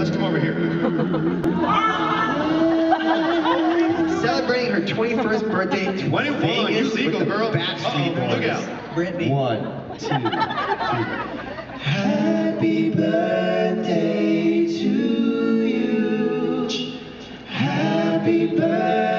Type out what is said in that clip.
let's come over here. Celebrating her 21st birthday. 21, you legal, girl. Backstreet Boys. Look out. Brittany. 1, 2, 3. Happy birthday to you. Happy birthday.